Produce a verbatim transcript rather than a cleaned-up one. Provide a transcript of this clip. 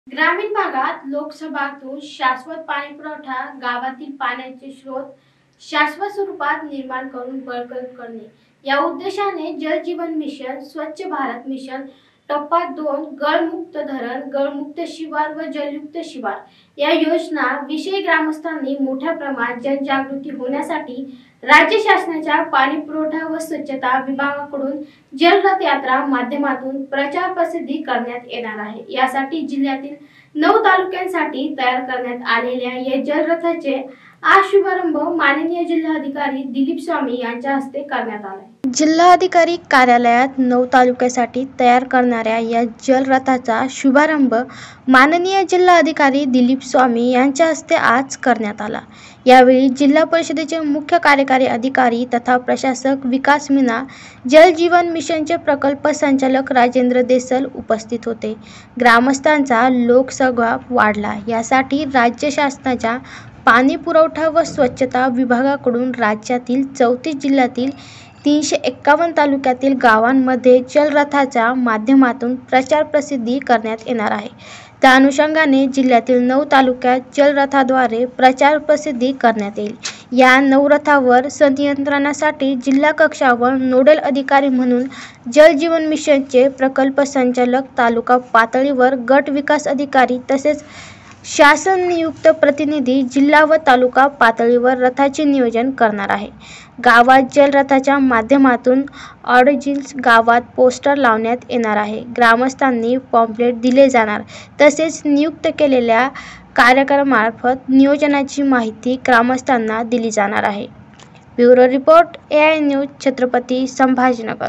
ग्रामीण भागात लोकसभातून शाश्वत पाणीपुरवठा, गावातील पाण्याचे स्रोत शाश्वत स्वरूपात निर्माण करून बळकट करणे या उद्देशाने जल जीवन मिशन, स्वच्छ भारत मिशन टप्पा दोन, गळमुक्त धरण, गळमुक्त शिवार व जलयुक्त शिवार या योजना विषयी ग्रामस्थांनी मोठ्या प्रमाणात जनजागृती होण्यासाठी राज्य शासनाच्या पाणी पुरवठा व स्वच्छता विभागाकडून जलरथ यात्रा माध्यमातून प्रचार प्रसिद्धी करण्यात येणार आहे। यासाठी जिल्ह्यातील नऊ तालुक्यांसाठी तयार करण्यात आलेल्या या जलरथाचे आज शुभारंभ माननीय जिल्हाधिकारी दिलीप स्वामी यांच्या हस्ते करण्यात आला। जिल्हाधिकारी कार्यालयात नऊ तालुक्यासाठी तयार करणाऱ्या या जलरथाचा शुभारंभ माननीय जिल्हाधिकारी दिलीप स्वामी यांच्या हस्ते आज करण्यात आला। यावेळी जिल्हा परिषदेचे मुख्य कार्यकारी अधिकारी तथा प्रशासक विकास मीना, जल जीवन मिशनचे प्रकल्प संचालक राजेंद्र देसल उपस्थित होते। ग्रामस्थांचा लोकसहभाग वाढला यासाठी राज्य शासनाच्या पाणी पुरवठा व स्वच्छता विभागाकडून राज्यातील चौतीस जिल्ह्यातील तीनशे एक्कावन्न तालुक्यातील गावांमध्ये जलरथाच्या माध्यमातून प्रचार प्रसिद्धी करण्यात येणार आहे। त्या अनुषंगाने जिल्ह्यातील नऊ तालुक्यात जलरथाद्वारे प्रचार प्रसिद्धी करण्यात येईल। या नऊ रथावर संनियंत्रणासाठी जिल्हा कक्षावर नोडल अधिकारी म्हणून जल जीवन मिशनचे प्रकल्प संचालक, तालुका पातळीवर गट विकास अधिकारी तसेच शासन नियुक्त प्रतिनिधी जिल्हा व तालुका पातळीवर रथाचे नियोजन करणार आहे। गावात जलरथाच्या माध्यमातून ऑर्डिनन्स गावात पोस्टर लावण्यात येणार आहे। ग्रामस्थांनी पॉम्पलेट दिले जाणार तसेच नियुक्त केलेल्या कार्यकर्त्यांमार्फत नियोजनाची माहिती ग्रामस्थांना दिली जाणार आहे। Bureau report, A I news, Chhatrapati Sambhajinagar.